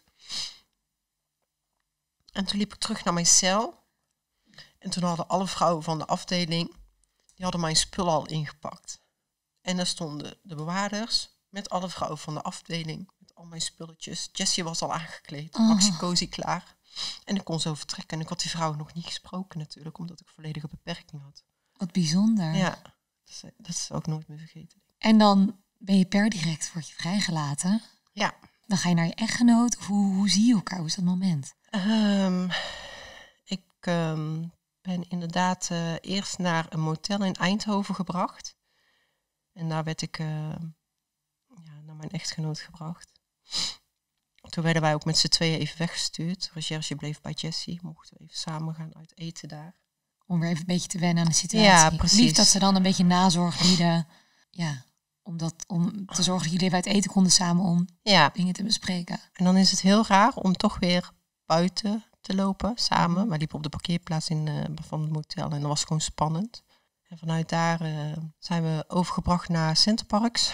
En toen liep ik terug naar mijn cel. En toen hadden alle vrouwen van de afdeling, die hadden mijn spullen al ingepakt. En daar stonden de bewaarders met alle vrouwen van de afdeling, met al mijn spulletjes. Jessie was al aangekleed, Oh. Maxi Cozy klaar. En ik kon zo vertrekken. En ik had die vrouwen nog niet gesproken natuurlijk, omdat ik volledige beperking had. Wat bijzonder. Ja, dat is, dat is ook nooit meer vergeten. En dan ben je per direct word je vrijgelaten. Ja. Dan ga je naar je echtgenoot. Of hoe, hoe zie je elkaar? Hoe is dat moment? Um, ik um, ben inderdaad uh, eerst naar een motel in Eindhoven gebracht. En daar werd ik uh, ja, naar mijn echtgenoot gebracht. Toen werden wij ook met z'n tweeën even weggestuurd. Recherche bleef bij Jessie. Mochten we even samen gaan uit eten daar. Om weer even een beetje te wennen aan de situatie. Ja, precies. Lief dat ze dan een beetje nazorg bieden. Ja, om, dat, om te zorgen dat jullie even uit eten konden samen om ja. dingen te bespreken. En dan is het heel raar om toch weer buiten te lopen samen. Mm. Wij liepen op de parkeerplaats in, uh, van het motel en dat was gewoon spannend. En vanuit daar uh, zijn we overgebracht naar Centerparks.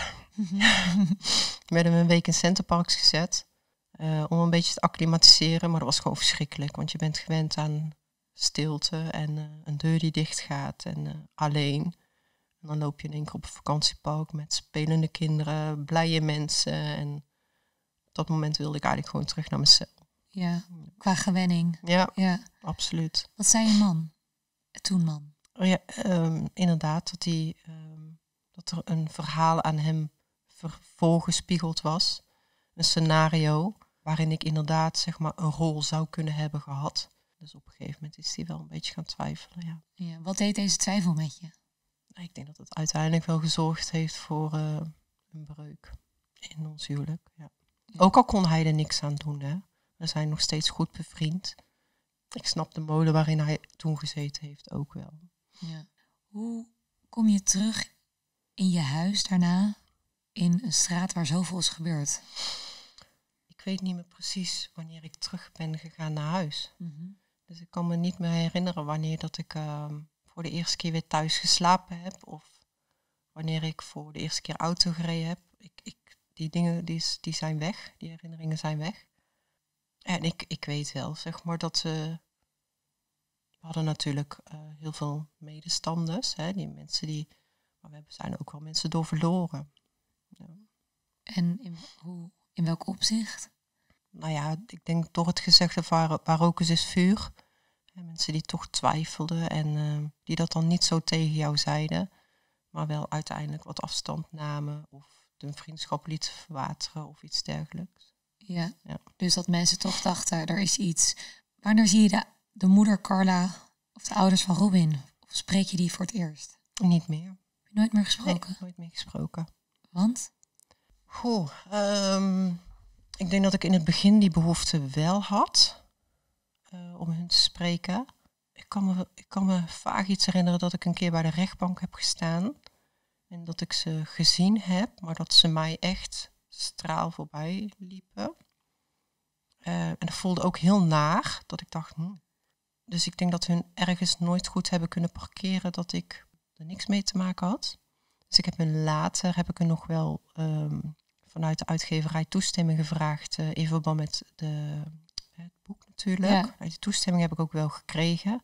We werden een week in Centerparks gezet. Uh, om een beetje te acclimatiseren. Maar dat was gewoon verschrikkelijk. Want je bent gewend aan stilte en uh, een deur die dicht gaat. En uh, alleen. En dan loop je in één keer op een vakantiepark met spelende kinderen, blije mensen. En op dat moment wilde ik eigenlijk gewoon terug naar mijn cel. Ja, qua gewenning. Ja, ja. absoluut. Wat zei je man? Toen man? Oh ja, um, inderdaad, dat, die, um, dat er een verhaal aan hem voorgespiegeld was. Een scenario waarin ik inderdaad zeg maar een rol zou kunnen hebben gehad. Dus op een gegeven moment is hij wel een beetje gaan twijfelen, ja. Ja, wat deed deze twijfel met je? Ik denk dat het uiteindelijk wel gezorgd heeft voor uh, een breuk in ons huwelijk. Ja. Ja. Ook al kon hij er niks aan doen, hè. We zijn nog steeds goed bevriend. Ik snap de molen waarin hij toen gezeten heeft ook wel. Ja. Hoe kom je terug in je huis daarna in een straat waar zoveel is gebeurd? Ik weet niet meer precies wanneer ik terug ben gegaan naar huis. Mm-hmm. Dus ik kan me niet meer herinneren wanneer dat ik uh, voor de eerste keer weer thuis geslapen heb. Of wanneer ik voor de eerste keer auto gereden heb. Ik, ik, die dingen die, die zijn weg, die herinneringen zijn weg. En ik, ik weet wel, zeg maar, dat ze... We hadden natuurlijk uh, heel veel medestanders, hè, die mensen die... Maar we zijn ook wel mensen door verloren. Ja. En in, hoe, in welk opzicht? Nou ja, ik denk door het gezegde waar, waar rook is, is vuur. En mensen die toch twijfelden en uh, die dat dan niet zo tegen jou zeiden. Maar wel uiteindelijk wat afstand namen of de vriendschap lieten verwateren of iets dergelijks. Ja, ja. Dus dat mensen toch dachten, er is iets. Wanneer zie je de de moeder Carla of de ouders van Robin? Of spreek je die voor het eerst? Niet meer. Heb je nooit meer gesproken? Nee, nooit meer gesproken. Want? Goh, um, ik denk dat ik in het begin die behoefte wel had uh, om hun te spreken. Ik kan, me, ik kan me vaag iets herinneren dat ik een keer bij de rechtbank heb gestaan. En dat ik ze gezien heb, maar dat ze mij echt straal voorbij liepen. Uh, en dat voelde ook heel naar, dat ik dacht... Hm. Dus ik denk dat hun ergens nooit goed hebben kunnen parkeren dat ik er niks mee te maken had. Dus ik heb me later, heb ik er nog wel um, vanuit de uitgeverij toestemming gevraagd. Uh, in verband met de, het boek natuurlijk. Ja. Die toestemming heb ik ook wel gekregen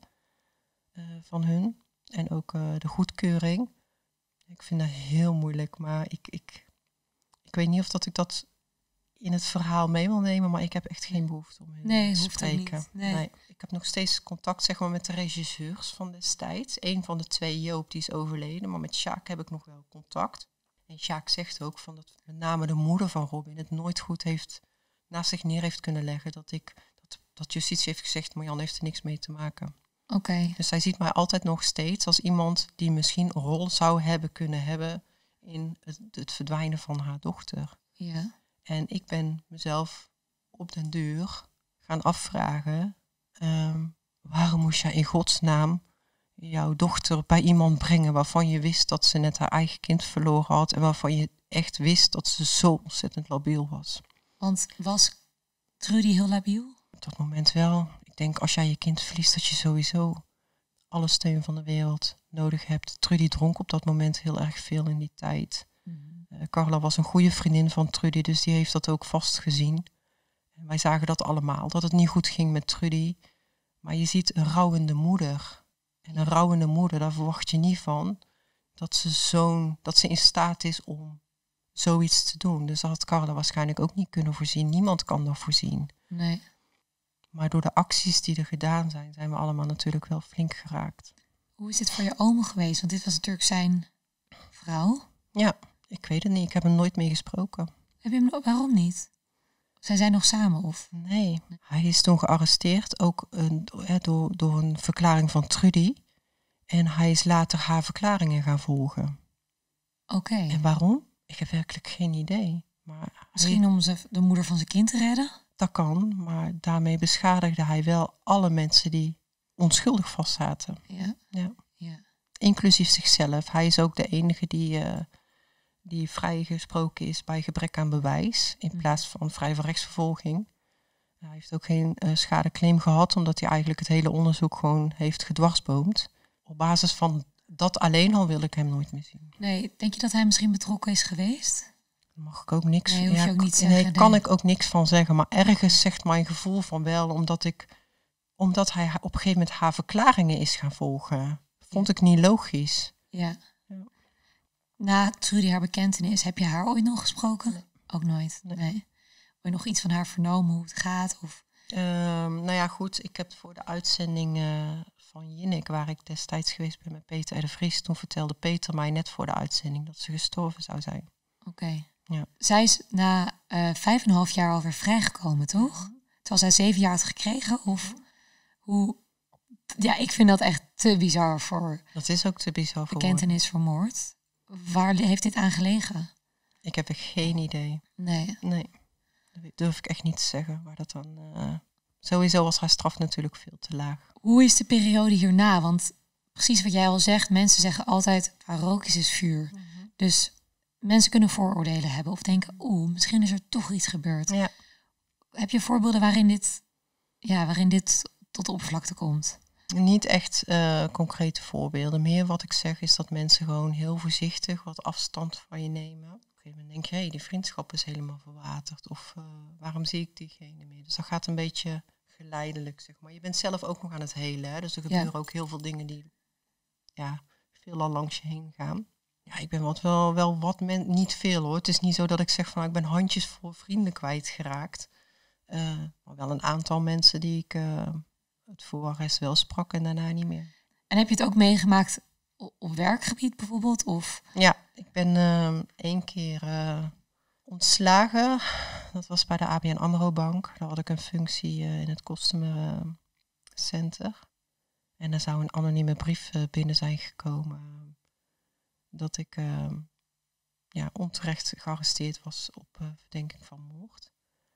uh, van hun. En ook uh, de goedkeuring. Ik vind dat heel moeilijk, maar ik, ik, ik weet niet of dat ik dat in het verhaal mee wil nemen, maar ik heb echt geen behoefte om hen nee, te spreken. Niet. Nee. Nee. Ik heb nog steeds contact zeg maar, met de regisseurs van destijds. Eén van de twee, Joop, die is overleden, maar met Sjaak heb ik nog wel contact. En Sjaak zegt ook van dat met name de moeder van Robin het nooit goed heeft naast zich neer heeft kunnen leggen. Dat ik dat, dat justitie heeft gezegd, Marjan heeft er niks mee te maken. Oké. Okay. Dus zij ziet mij altijd nog steeds als iemand die misschien een rol zou hebben kunnen hebben in het, het verdwijnen van haar dochter. Ja. En ik ben mezelf op den duur gaan afvragen, um, waarom moest jij in godsnaam jouw dochter bij iemand brengen waarvan je wist dat ze net haar eigen kind verloren had en waarvan je echt wist dat ze zo ontzettend labiel was. Want was Trudy heel labiel? Op dat moment wel. Ik denk als jij je kind verliest dat je sowieso alle steun van de wereld nodig hebt. Trudy dronk op dat moment heel erg veel in die tijd. Mm-hmm. Uh, Carla was een goede vriendin van Trudy, dus die heeft dat ook vast gezien. En wij zagen dat allemaal, dat het niet goed ging met Trudy. Maar je ziet een rouwende moeder. En een rouwende moeder, daar verwacht je niet van dat ze, zo'n, dat ze in staat is om zoiets te doen. Dus dat had Carla waarschijnlijk ook niet kunnen voorzien. Niemand kan dat voorzien. Nee. Maar door de acties die er gedaan zijn, zijn we allemaal natuurlijk wel flink geraakt. Hoe is dit voor je oom geweest? Want dit was natuurlijk zijn vrouw. Ja, ik weet het niet. Ik heb hem nooit meer gesproken. Heb je hem, waarom niet? Zijn zij nog samen? Of? Nee, hij is toen gearresteerd, ook een, door, door een verklaring van Trudy. En hij is later haar verklaringen gaan volgen. Oké. Okay. En waarom? Ik heb werkelijk geen idee. Maar Misschien hij, om ze, de moeder van zijn kind te redden? Dat kan, maar daarmee beschadigde hij wel alle mensen die onschuldig vastzaten. Ja. Ja. Ja. Inclusief zichzelf. Hij is ook de enige die, uh, die vrijgesproken is bij gebrek aan bewijs, in plaats van vrij van rechtsvervolging. Hij heeft ook geen uh, schadeclaim gehad, omdat hij eigenlijk het hele onderzoek gewoon heeft gedwarsboomd. Op basis van dat alleen al wil ik hem nooit meer zien. Nee, denk je dat hij misschien betrokken is geweest? Daar mag ik ook niks nee, hoef je ja, ook niet nee, zeggen, kan nee. ik ook niks van zeggen. Maar ergens zegt mijn gevoel van wel, omdat ik omdat hij op een gegeven moment haar verklaringen is gaan volgen. Vond ja. ik niet logisch. Ja. ja. Na Trudy haar bekentenis, heb je haar ooit nog gesproken? Nee. Ook nooit? Nee. nee. Heb je nog iets van haar vernomen, hoe het gaat? Of? Um, nou ja, goed. Ik heb voor de uitzending uh, van Jinnik, waar ik destijds geweest ben met Peter R. de Vries, toen vertelde Peter mij net voor de uitzending dat ze gestorven zou zijn. Oké. Okay. Ja. Zij is na uh, vijf en een half jaar alweer vrijgekomen, toch? Mm-hmm. Terwijl zij zeven jaar had gekregen? Of mm-hmm. hoe... Ja, ik vind dat echt te bizar voor... Dat is ook te bizar voor bekentenis voor moord. Waar heeft dit aan gelegen? Ik heb er geen idee. Nee. Nee. Dat durf ik echt niet te zeggen. Waar dat dan... Uh... Sowieso was haar straf natuurlijk veel te laag. Hoe is de periode hierna? Want precies wat jij al zegt, mensen zeggen altijd, waar rook is, is vuur. Mm-hmm. Dus mensen kunnen vooroordelen hebben of denken, oeh, misschien is er toch iets gebeurd. Ja. Heb je voorbeelden waarin dit, ja, waarin dit tot de oppervlakte komt? Niet echt uh, concrete voorbeelden. Meer wat ik zeg is dat mensen gewoon heel voorzichtig wat afstand van je nemen. Op een gegeven moment denk je, hé, hey, die vriendschap is helemaal verwaterd. Of uh, waarom zie ik diegene meer? Dus dat gaat een beetje geleidelijk, zeg maar. Je bent zelf ook nog aan het helen. Hè? Dus er gebeuren ja. ook heel veel dingen die ja, veelal langs je heen gaan. Ja, ik ben wat wel, wel wat men, niet veel hoor. Het is niet zo dat ik zeg van, ik ben handjesvol vrienden kwijtgeraakt. Uh, maar wel een aantal mensen die ik... Uh, het voorarrest wel sprak en daarna niet meer. En heb je het ook meegemaakt op werkgebied bijvoorbeeld? Of? Ja, ik ben uh, één keer uh, ontslagen. Dat was bij de A B N AMRO Bank. Daar had ik een functie uh, in het customer uh, recenter. En er zou een anonieme brief uh, binnen zijn gekomen uh, dat ik uh, ja, onterecht gearresteerd was op uh, verdenking van moord.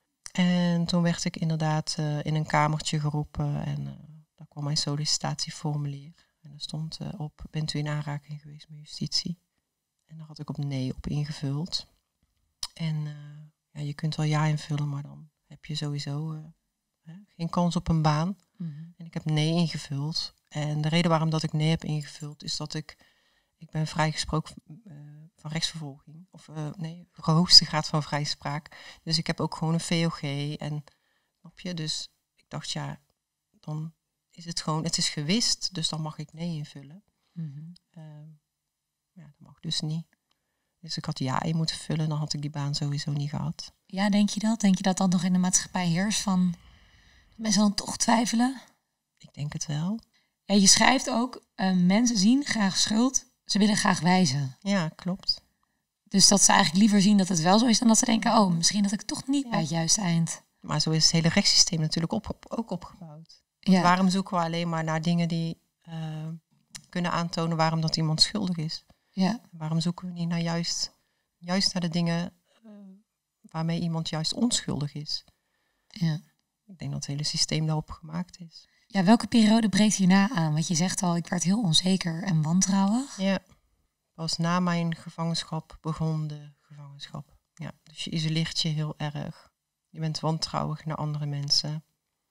En toen werd ik inderdaad uh, in een kamertje geroepen en uh, daar kwam mijn sollicitatieformulier. En er stond uh, op, bent u in aanraking geweest met justitie? En daar had ik op nee op ingevuld. En uh, ja, je kunt wel ja invullen, maar dan heb je sowieso uh, hè, geen kans op een baan. Mm-hmm. En ik heb nee ingevuld. En de reden waarom dat ik nee heb ingevuld is dat ik... Ik ben vrijgesproken uh, van rechtsvervolging. Of uh, nee, de hoogste graad van vrijspraak. Dus ik heb ook gewoon een V O G. En snap je? Dus ik dacht, ja, dan is het gewoon... Het is gewist, dus dan mag ik nee invullen. Mm-hmm. Uh, ja, dat mag dus niet. Dus ik had ja in moeten vullen, dan had ik die baan sowieso niet gehad. Ja, denk je dat? Denk je dat dat nog in de maatschappij heerst van... mensen dan toch twijfelen? Ik denk het wel. Ja, je schrijft ook, uh, mensen zien graag schuld... Ze willen graag wijzen. Ja, klopt. Dus dat ze eigenlijk liever zien dat het wel zo is... dan dat ze denken, oh, misschien dat ik toch niet ja. bij het juiste eind. Maar zo is het hele rechtssysteem natuurlijk op, op, ook opgebouwd. Ja. Waarom zoeken we alleen maar naar dingen die uh, kunnen aantonen... waarom dat iemand schuldig is? Ja. Waarom zoeken we niet naar juist, juist naar de dingen... Uh, waarmee iemand juist onschuldig is? Ja. Ik denk dat het hele systeem daarop gemaakt is. Ja, welke periode breekt hierna aan? Want je zegt al, ik werd heel onzeker en wantrouwig. Ja, pas na mijn gevangenschap begon de gevangenschap. Ja, dus je isoleert je heel erg. Je bent wantrouwig naar andere mensen.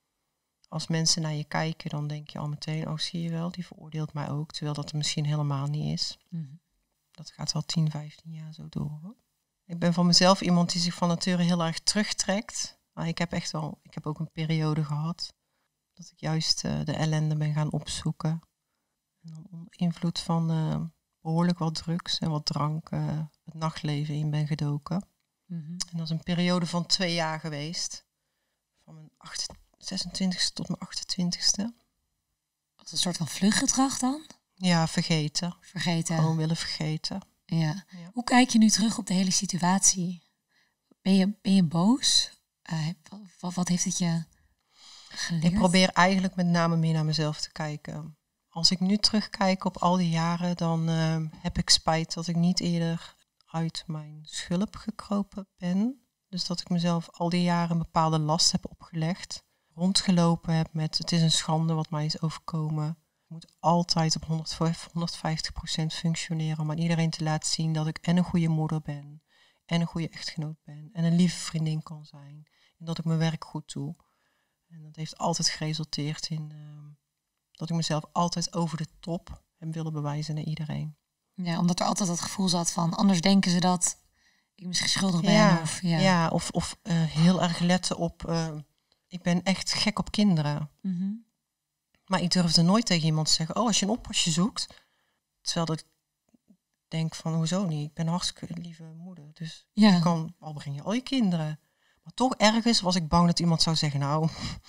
Als mensen naar je kijken, dan denk je al meteen... oh, zie je wel, die veroordeelt mij ook. Terwijl dat er misschien helemaal niet is. Mm-hmm. Dat gaat al tien, vijftien jaar zo door. Hoor. Ik ben van mezelf iemand die zich van nature heel erg terugtrekt. Maar ik heb echt wel, ik heb ook een periode gehad... dat ik juist uh, de ellende ben gaan opzoeken. En dan onder invloed van uh, behoorlijk wat drugs en wat drank... Uh, het nachtleven in ben gedoken. Mm-hmm. En dat is een periode van twee jaar geweest. Van mijn acht, zesentwintigste tot mijn achtentwintigste. Wat een soort van vluchtgedrag dan? Ja, vergeten. Vergeten. Gewoon willen vergeten. Ja. Ja. Hoe kijk je nu terug op de hele situatie? Ben je, ben je boos? Uh, wat, wat heeft het je... geleerd? Ik probeer eigenlijk met name meer naar mezelf te kijken. Als ik nu terugkijk op al die jaren, dan uh, heb ik spijt dat ik niet eerder uit mijn schulp gekropen ben. Dus dat ik mezelf al die jaren een bepaalde last heb opgelegd. Rondgelopen heb met, het is een schande wat mij is overkomen. Ik moet altijd op honderd, honderdvijftig procent functioneren om aan iedereen te laten zien dat ik en een goede moeder ben. En een goede echtgenoot ben. En een lieve vriendin kan zijn. En dat ik mijn werk goed doe. En dat heeft altijd geresulteerd in uh, dat ik mezelf altijd over de top heb willen bewijzen naar iedereen. Ja, omdat er altijd dat gevoel zat van, anders denken ze dat ik misschien schuldig ben. Ja, of, ja. ja, of, of uh, heel erg letten op, uh, ik ben echt gek op kinderen. Mm-hmm. Maar ik durfde nooit tegen iemand te zeggen, oh, als je een oppasje zoekt. Terwijl dat ik denk van, hoezo niet? Ik ben een hartstikke lieve moeder. Dus ja. Ik kan, al breng je al je kinderen. Maar toch ergens was ik bang dat iemand zou zeggen... nou,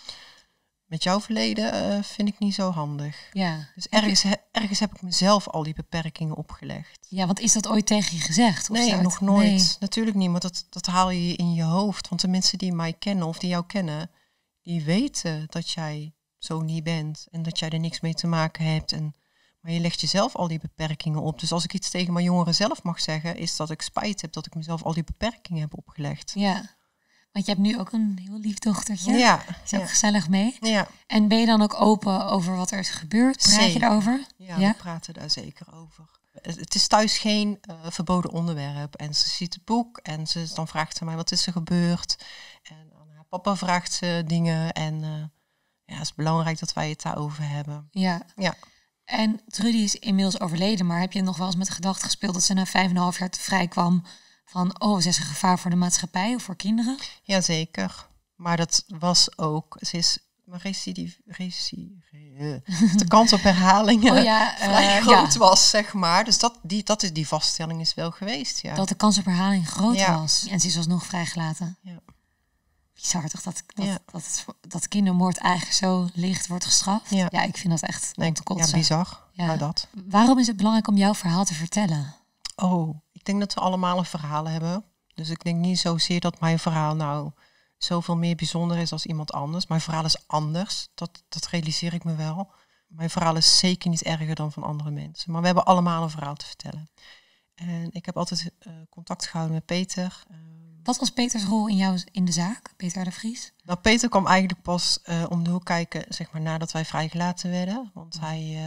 met jouw verleden uh, vind ik niet zo handig. Ja. Dus ergens, he, ergens heb ik mezelf al die beperkingen opgelegd. Ja, want is dat ooit tegen je gezegd? Of nee, nog nooit. Nee. Natuurlijk niet, maar dat, dat haal je in je hoofd. Want de mensen die mij kennen of die jou kennen... die weten dat jij zo niet bent. En dat jij er niks mee te maken hebt. En, maar je legt jezelf al die beperkingen op. Dus als ik iets tegen mijn jongeren zelf mag zeggen... is dat ik spijt heb dat ik mezelf al die beperkingen heb opgelegd. Ja. Want je hebt nu ook een heel lief dochtertje. Ja. Is ook ja. gezellig mee. Ja. En ben je dan ook open over wat er is gebeurd? Praat zeker. Je daarover? Ja, ja, we praten daar zeker over. Het is thuis geen uh, verboden onderwerp. En ze ziet het boek en ze, dan vraagt ze mij wat is er gebeurd. En aan haar papa vraagt ze dingen. En uh, ja, het is belangrijk dat wij het daarover hebben. Ja. Ja. En Trudy is inmiddels overleden. Maar heb je nog wel eens met de gedachte gespeeld dat ze na vijf en een half jaar vrij kwam... van, oh, ze is een gevaar voor de maatschappij of voor kinderen? Jazeker. Maar dat was ook... Ze is recidief... Recidief... de kans op herhalingen oh ja, uh, vrij groot ja. was, zeg maar. Dus dat, die, dat is, die vaststelling is wel geweest, ja. Dat de kans op herhaling groot ja. was. En ze is alsnog vrijgelaten. Ja. Bizar toch, dat, dat, ja. dat, het, dat kindermoord eigenlijk zo licht wordt gestraft? Ja, ja ik vind dat echt nee, om te kotsen. Ja, bizar. Ja. Nou, dat. Waarom is het belangrijk om jouw verhaal te vertellen? Oh, ik denk dat we allemaal een verhaal hebben. Dus ik denk niet zozeer dat mijn verhaal nou zoveel meer bijzonder is als iemand anders. Mijn verhaal is anders, dat, dat realiseer ik me wel. Mijn verhaal is zeker niet erger dan van andere mensen. Maar we hebben allemaal een verhaal te vertellen. En ik heb altijd uh, contact gehouden met Peter. Uh, Wat was Peters rol in jou in de zaak, Peter R. de Vries? Nou, Peter kwam eigenlijk pas uh, om de hoek kijken, zeg maar, nadat wij vrijgelaten werden. Want hij, uh,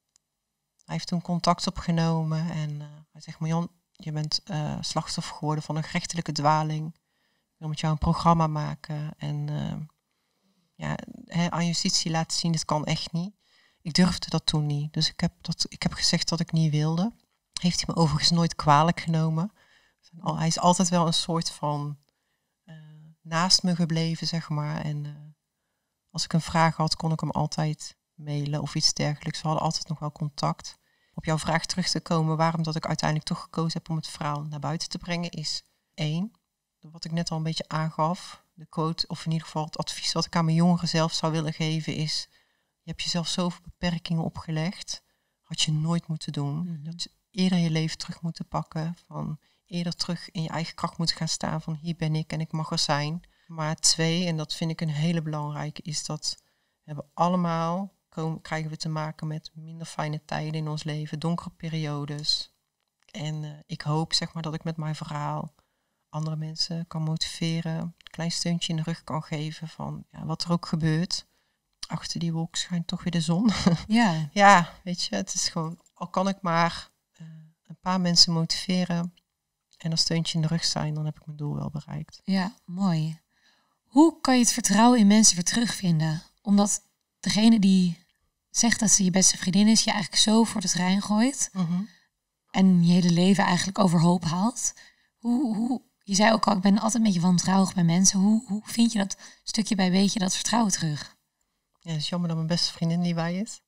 hij heeft toen contact opgenomen en uh, hij zegt, Marjan, je bent uh, slachtoffer geworden van een gerechtelijke dwaling. Ik wil met jou een programma maken en uh, ja, he, aan justitie laten zien, dit kan echt niet. Ik durfde dat toen niet, dus ik heb, dat, ik heb gezegd dat ik niet wilde. Heeft hij me overigens nooit kwalijk genomen. Hij is altijd wel een soort van uh, naast me gebleven, zeg maar. En uh, als ik een vraag had, kon ik hem altijd mailen of iets dergelijks. We hadden altijd nog wel contact. Op jouw vraag terug te komen, waarom dat ik uiteindelijk toch gekozen heb om het verhaal naar buiten te brengen, is één, wat ik net al een beetje aangaf. De quote, of in ieder geval het advies wat ik aan mijn jongeren zelf zou willen geven, is, je hebt jezelf zoveel beperkingen opgelegd, had je nooit moeten doen. Mm-hmm. Dat je eerder je leven terug moeten pakken, van eerder terug in je eigen kracht moeten gaan staan, van hier ben ik en ik mag er zijn. Maar twee, en dat vind ik een hele belangrijke, is dat we hebben allemaal, komen, krijgen we te maken met minder fijne tijden in ons leven, donkere periodes. En uh, ik hoop, zeg maar, dat ik met mijn verhaal andere mensen kan motiveren, een klein steuntje in de rug kan geven van ja, wat er ook gebeurt. Achter die wolk schijnt toch weer de zon. Ja, ja, weet je, het is gewoon, al kan ik maar uh, een paar mensen motiveren en een steuntje in de rug zijn, dan heb ik mijn doel wel bereikt. Ja, mooi. Hoe kan je het vertrouwen in mensen weer terugvinden? Omdat degene die zegt dat ze je beste vriendin is, je eigenlijk zo voor het terrein gooit. Mm-hmm. En je hele leven eigenlijk overhoop haalt. Hoe, hoe, je zei ook al, ik ben altijd een beetje wantrouwig bij mensen. Hoe, hoe vind je dat stukje bij beetje dat vertrouwen terug? Ja, het is jammer dat mijn beste vriendin niet bij is.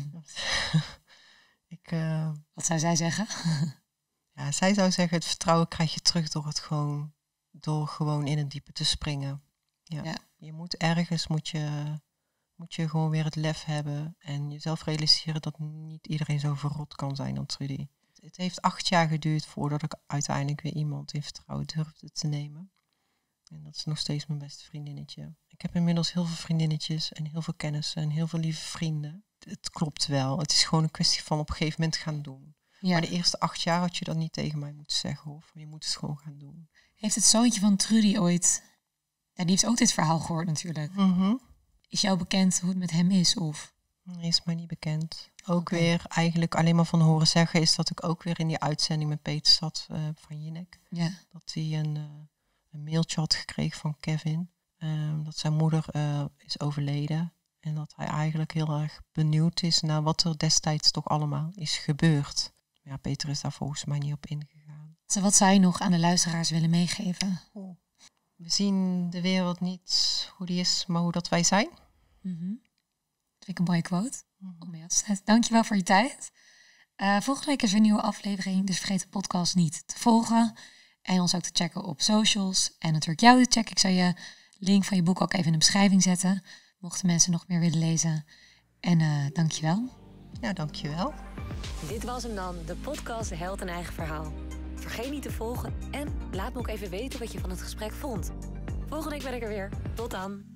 ik, uh... Wat zou zij zeggen? Ja, zij zou zeggen, het vertrouwen krijg je terug door het gewoon, door gewoon in het diepe te springen. Ja. Ja. Je moet ergens, moet je, moet je gewoon weer het lef hebben en jezelf realiseren dat niet iedereen zo verrot kan zijn dan Trudy. Het heeft acht jaar geduurd voordat ik uiteindelijk weer iemand in vertrouwen durfde te nemen. En dat is nog steeds mijn beste vriendinnetje. Ik heb inmiddels heel veel vriendinnetjes en heel veel kennissen en heel veel lieve vrienden. Het klopt wel. Het is gewoon een kwestie van op een gegeven moment gaan doen. Ja. Maar de eerste acht jaar had je dat niet tegen mij moeten zeggen. Of je moet het gewoon gaan doen. Heeft het zoontje van Trudy ooit... Ja, die heeft ook dit verhaal gehoord natuurlijk. Mm-hmm. Is jou bekend hoe het met hem is? Of? Nee, is mij niet bekend. Ook okay. Weer eigenlijk alleen maar van horen zeggen is dat ik ook weer in die uitzending met Peter zat uh, van Jinek. Ja. Dat hij een, uh, een mailtje had gekregen van Kevin. Um, dat zijn moeder uh, is overleden. En dat hij eigenlijk heel erg benieuwd is naar wat er destijds toch allemaal is gebeurd. Ja, Peter is daar volgens mij niet op ingegaan. Wat zou je nog aan de luisteraars willen meegeven? Oh. We zien de wereld niet hoe die is, maar hoe dat wij zijn. Mm-hmm. Dat vind ik een mooie quote. Mm-hmm. Dankjewel voor je tijd. Uh, volgende week is er een nieuwe aflevering, dus vergeet de podcast niet te volgen. En ons ook te checken op socials. En natuurlijk jou te checken. Ik zal je link van je boek ook even in de beschrijving zetten. Mochten mensen nog meer willen lezen. En uh, dankjewel. Ja, dankjewel. Dit was hem dan, de podcast Held een Eigen Verhaal. Vergeet niet te volgen en laat me ook even weten wat je van het gesprek vond. Volgende week ben ik er weer. Tot dan.